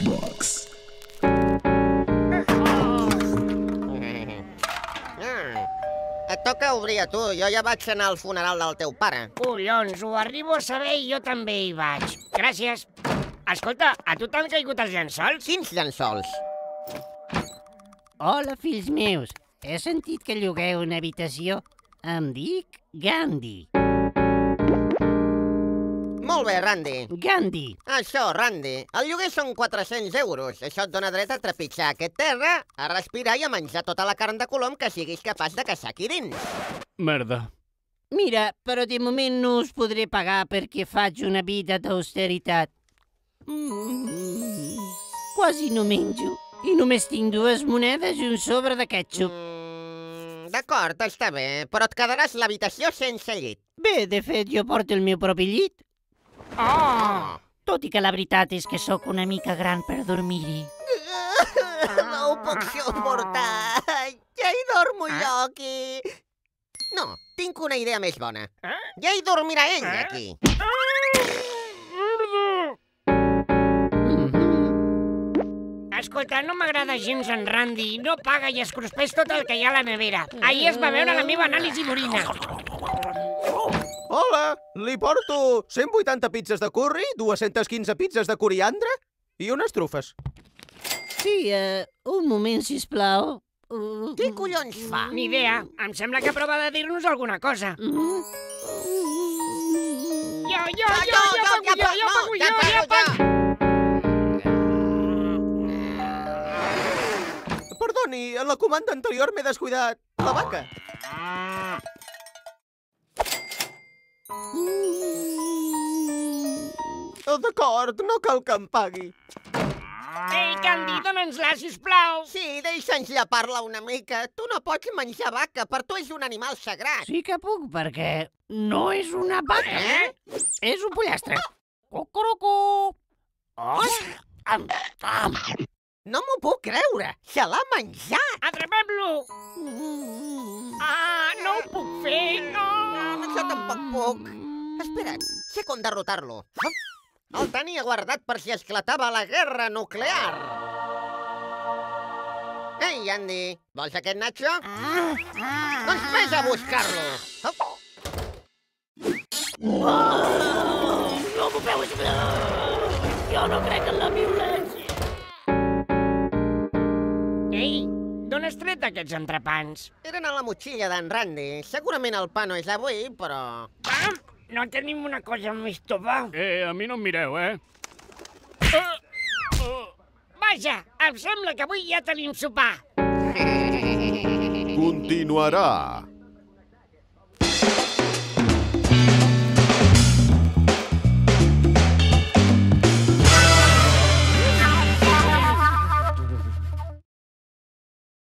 Box. Et toca obrir a tu. Jo ja vaig anar al funeral del teu pare. Collons, ho arribo a saber i jo també hi vaig. Gràcies. Escolta, a tu t'han caigut els llençols? Quins llençols? Hola, fills meus. He sentit que llogueu una habitació. Em dic Gandhi. Molt bé, Randy. Gandhi. Això, Randy. El lloguer són 400 euros. Això et dona dret a trepitjar aquest terra, a respirar i a menjar tota la carn de colom que siguis capaç de caçar aquí dins. Merda. Mira, però de moment no us podré pagar perquè faig una vida d'austeritat. Quasi no menjo. I només tinc 2 monedes i un sobre de ketchup. D'acord, està bé, però et quedaràs l'habitació sense llit. Bé, de fet, jo porto el meu propi llit. Oh! Tot i que la veritat és que sóc una mica gran per dormir-hi. No ho puc suportar. Ja hi dormo jo aquí. No, tinc una idea més bona. Ja hi dormirà ell aquí. Escolta, no m'agrada gens en Randy. No paga i es cruspeix tot el que hi ha a la nevera. Ahir es va veure la meva anàlisi d'orina. Hola, li porto 180 pizzas de curri, 215 pizzas de coriandre i unes trufes. Sí, un moment, sisplau. Què collons fa? Ni idea. Em sembla que prova de dir-nos alguna cosa. Jo pago. Perdoni, en la comanda anterior m'he descuidat la vaca. D'acord, no cal que em pagui. Ei, Candy, dona'ns-la, sisplau. Sí, deixa'ns llepar-la una mica. Tu no pots menjar vaca, per tu és un animal sagrat. Sí que puc, perquè no és una vaca. És un pollastre. Cucurucu. No m'ho puc creure. Se l'ha menjat. Atrapem-lo. No ho puc fer, no. Jo tampoc puc. Espera't, sé com derrotar-lo. El tenia guardat per si esclatava la guerra nuclear. Ei, Andy, vols aquest nacho? Doncs vés a buscar-lo. No m'ho feu esperar. Jo no crec en la violència. Ei, d'on has tret aquests entrepans? Eren a la motxilla d'en Randy. Segurament el pa no és avui, però... No tenim una cosa més tova? A mi no em mireu, Vaja, em sembla que avui ja tenim sopar. Continuarà.